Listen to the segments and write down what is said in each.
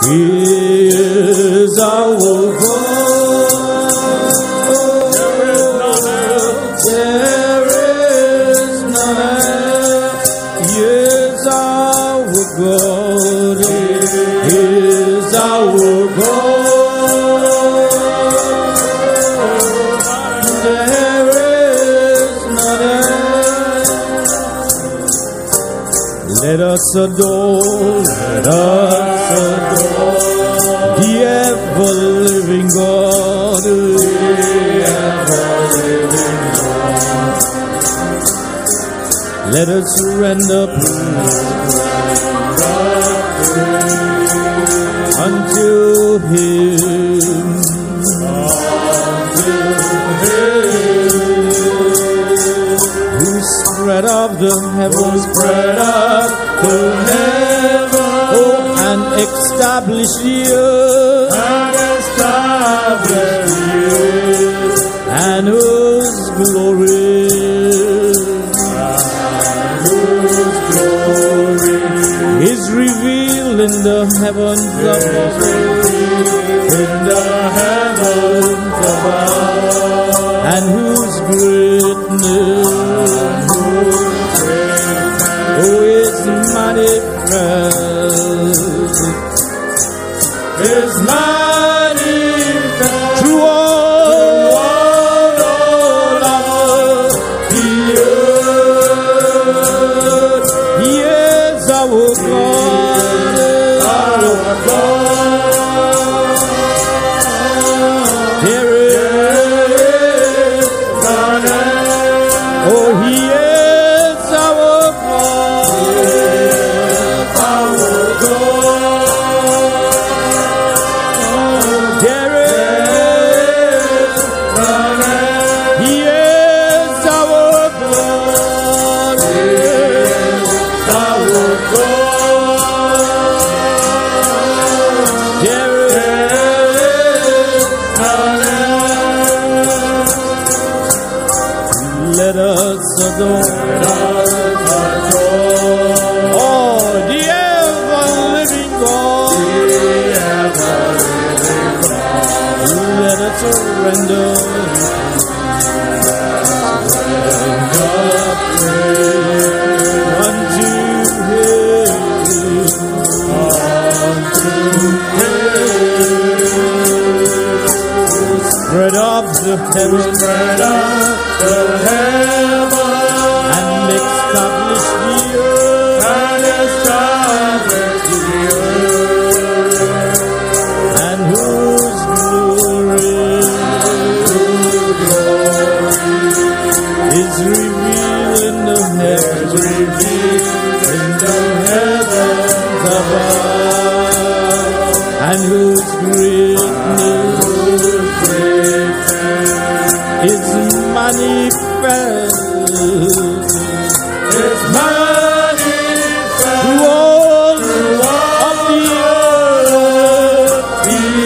He is our God. There is none. He is our God. He is our God. There is none. Let us adore. Let us adore the ever-living God. The ever-living God. Let us surrender unto Him. Who spread up the heavens, and establish the earth, and whose glory is revealed in the heavens above, and whose greatness is manifest, through all of the earth. He is our God, There is none. Oh, He is our Let us adore. Oh, the ever-living God. Let us surrender unto Him. Spread up the heavens, and establish the earth, and whose glory is revealed in the heavens above, and whose greatness is manifest. Through all of the earth.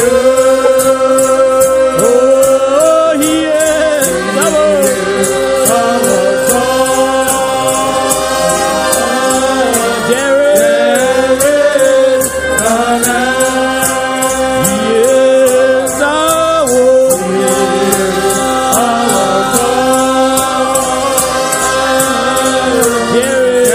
Oh, He is our God. There is none. He is our God. There is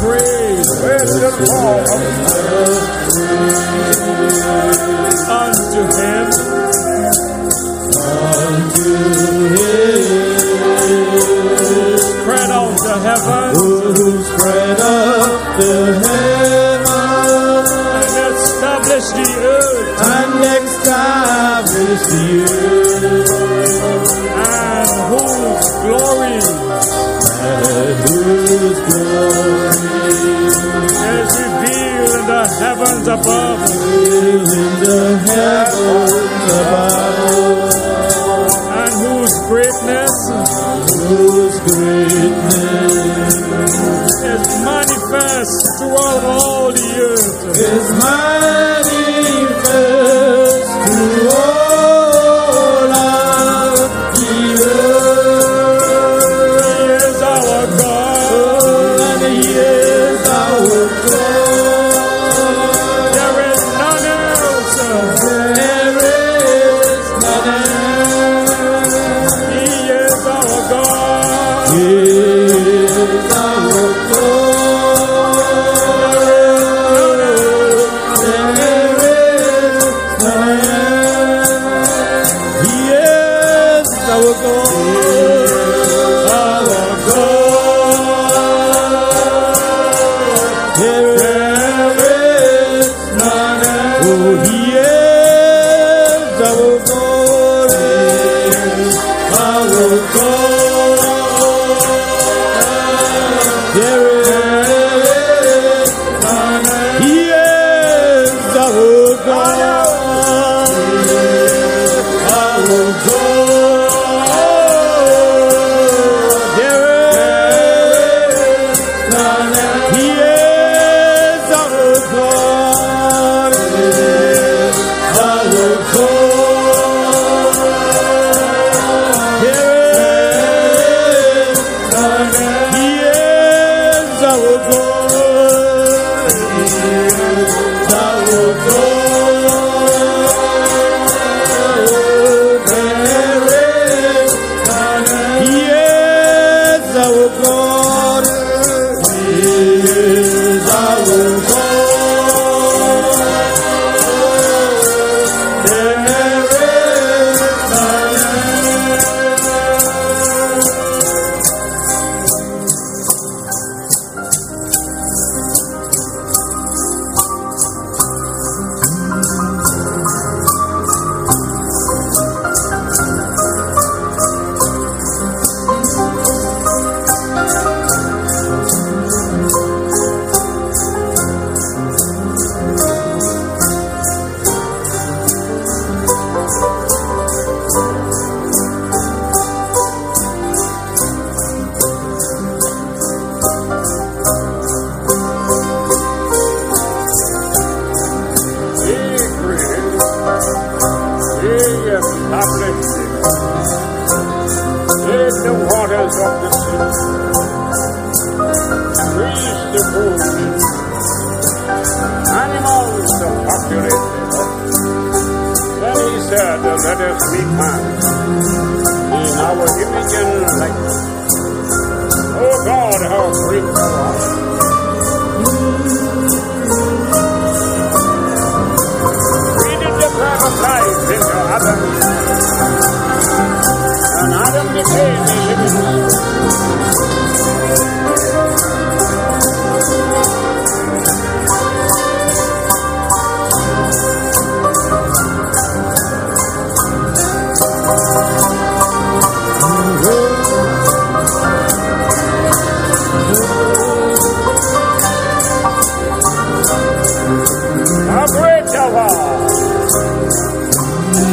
praise unto him. Spread out the heavens, spread out the heavens, and establish the earth, and establish the earth, and whose glory is revealed in the heavens above, and whose greatness is manifest throughout all the earth. Is manifest through all of the earth. He is our God, And He is our God. there is none else. There is none else. He is our God. He is our God.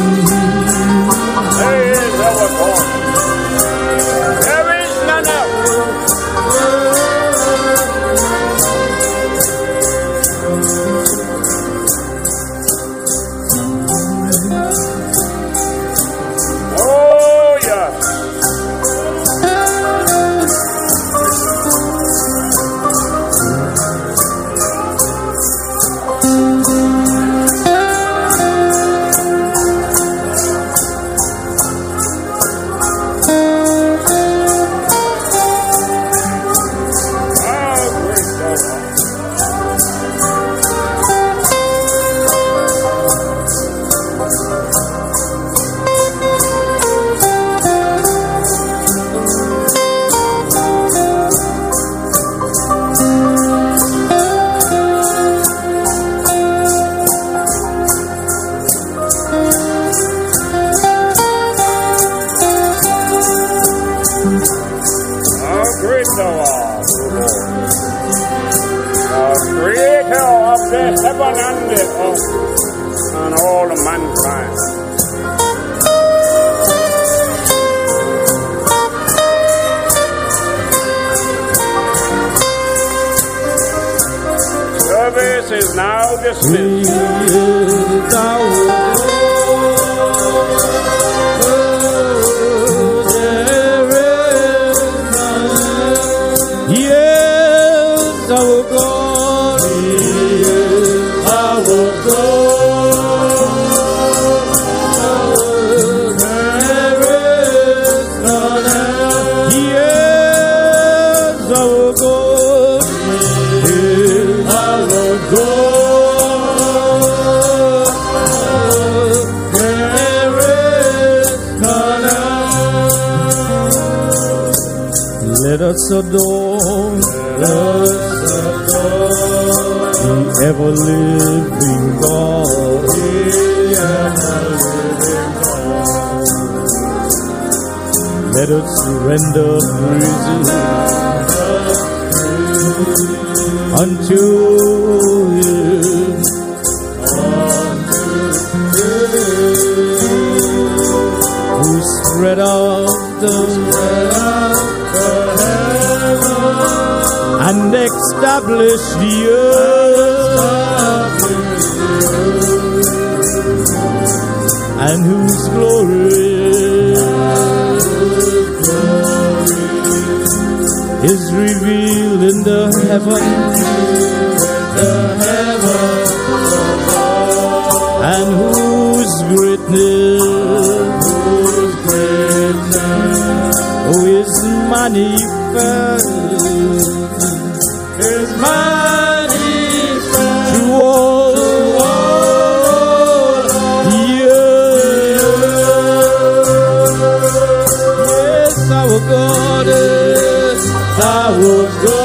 There is our God. There is none else. heaven and the earth, and all mankind. Service is now dismissed. Yes, our God, He is our God. There is none else. Yes, our God, He is our God. There is none else. Let us adore, the ever-living God. Let us surrender praises unto Him. Who spread out the and establish the earth, and whose glory is revealed in the heavens, and whose greatness is manifest. Is manifest to all yes, our God is our God.